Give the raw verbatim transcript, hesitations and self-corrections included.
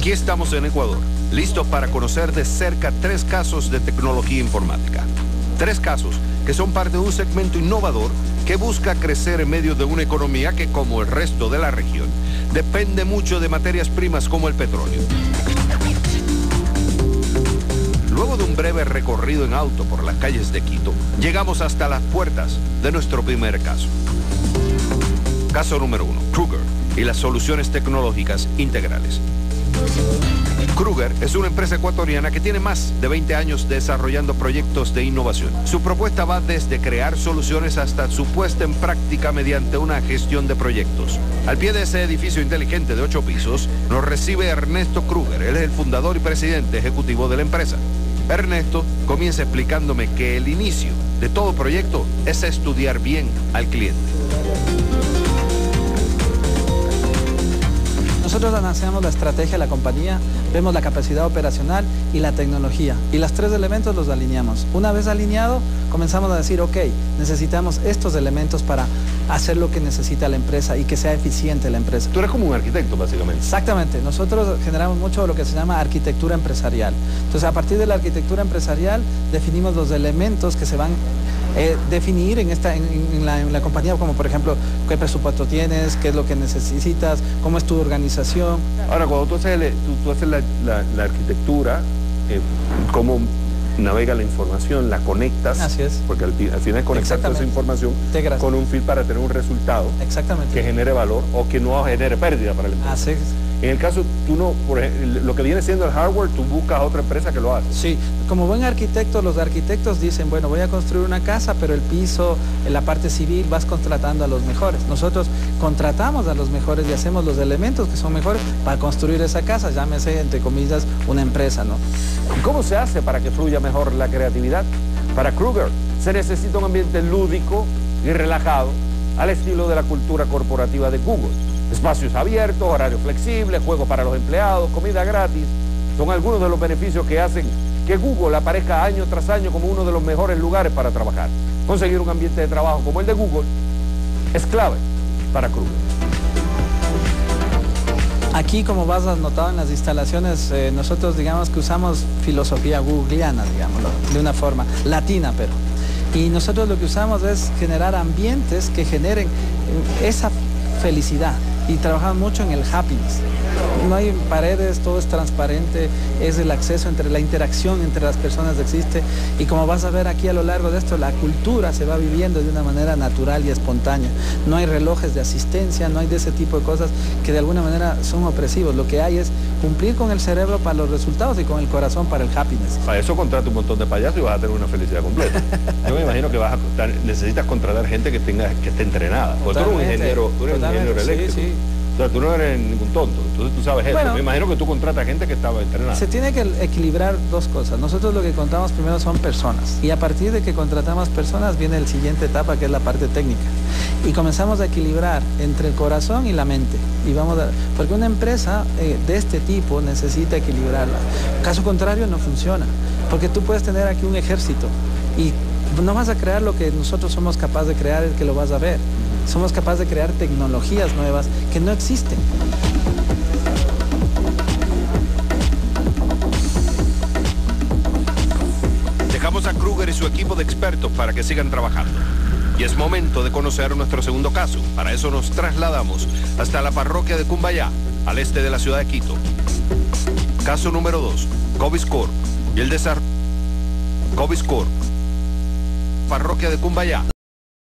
Aquí estamos en Ecuador, listos para conocer de cerca tres casos de tecnología informática. Tres casos que son parte de un segmento innovador que busca crecer en medio de una economía que, como el resto de la región, depende mucho de materias primas como el petróleo. Luego de un breve recorrido en auto por las calles de Quito, llegamos hasta las puertas de nuestro primer caso. Caso número uno, Kruger y las soluciones tecnológicas integrales. Kruger es una empresa ecuatoriana que tiene más de veinte años desarrollando proyectos de innovación. Su propuesta va desde crear soluciones hasta su puesta en práctica mediante una gestión de proyectos. Al pie de ese edificio inteligente de ocho pisos, nos recibe Ernesto Kruger. Él es el fundador y presidente ejecutivo de la empresa. Ernesto comienza explicándome que el inicio de todo proyecto es estudiar bien al cliente. Nosotros analizamos la estrategia de la compañía, vemos la capacidad operacional y la tecnología. Y los tres elementos los alineamos. Una vez alineado, comenzamos a decir, ok, necesitamos estos elementos para hacer lo que necesita la empresa y que sea eficiente la empresa. Tú eres como un arquitecto, básicamente. Exactamente. Nosotros generamos mucho lo que se llama arquitectura empresarial. Entonces, a partir de la arquitectura empresarial, definimos los elementos que se van Eh, definir en, esta, en, en, la, en la compañía, como por ejemplo, qué presupuesto tienes, qué es lo que necesitas, cómo es tu organización. Ahora, cuando tú haces, el, tú, tú haces la, la, la arquitectura, eh, cómo navega la información, la conectas. Así es. Porque al, al final conectar toda esa información Integras con un feed para tener un resultado. Exactamente. Que genere valor o que no genere pérdida para el empresa. Así es. En el caso, tú no, por ejemplo, lo que viene siendo el hardware, tú buscas a otra empresa que lo haga. Sí, como buen arquitecto, los arquitectos dicen, bueno, voy a construir una casa, pero el piso, en la parte civil, vas contratando a los mejores. Nosotros contratamos a los mejores y hacemos los elementos que son mejores para construir esa casa, llámese, entre comillas, una empresa, ¿no? ¿Cómo se hace para que fluya mejor la creatividad? Para Kruger se necesita un ambiente lúdico y relajado, al estilo de la cultura corporativa de Google. Espacios abiertos, horarios flexibles, juegos para los empleados, comida gratis, son algunos de los beneficios que hacen que Google aparezca año tras año como uno de los mejores lugares para trabajar. Conseguir un ambiente de trabajo como el de Google es clave para Kruger. Aquí, como vas a notar en las instalaciones, eh, nosotros digamos que usamos filosofía googleana, digámoslo, de una forma latina, pero. Y nosotros lo que usamos es generar ambientes que generen esa felicidad. Y trabajamos mucho en el happiness. No hay paredes, todo es transparente, es el acceso entre la interacción entre las personas existe, y como vas a ver aquí a lo largo de esto, la cultura se va viviendo de una manera natural y espontánea. No hay relojes de asistencia, no hay de ese tipo de cosas que de alguna manera son opresivos. Lo que hay es cumplir con el cerebro para los resultados y con el corazón para el happiness. Para eso contrata un montón de payasos y vas a tener una felicidad completa. Yo me imagino que vas a, necesitas contratar gente que tenga que esté entrenada. Porque tú eres un ingeniero, tú eres un ingeniero eléctrico. Sí, sí. O sea, tú no eres ningún tonto, entonces tú sabes eso. Bueno, me imagino que tú contratas gente que estaba entrenada. Se tiene que equilibrar dos cosas. Nosotros lo que contamos primero son personas. Y a partir de que contratamos personas viene la siguiente etapa, que es la parte técnica. Y comenzamos a equilibrar entre el corazón y la mente. Y vamos a, porque una empresa eh, de este tipo necesita equilibrarla. Caso contrario no funciona. Porque tú puedes tener aquí un ejército y no vas a crear lo que nosotros somos capaces de crear, el que lo vas a ver. Somos capaces de crear tecnologías nuevas que no existen. Dejamos a Kruger y su equipo de expertos para que sigan trabajando. Y es momento de conocer nuestro segundo caso. Para eso nos trasladamos hasta la parroquia de Cumbayá, al este de la ciudad de Quito. Caso número dos, Coviscore y el desarrollo. Coviscore, parroquia de Cumbayá.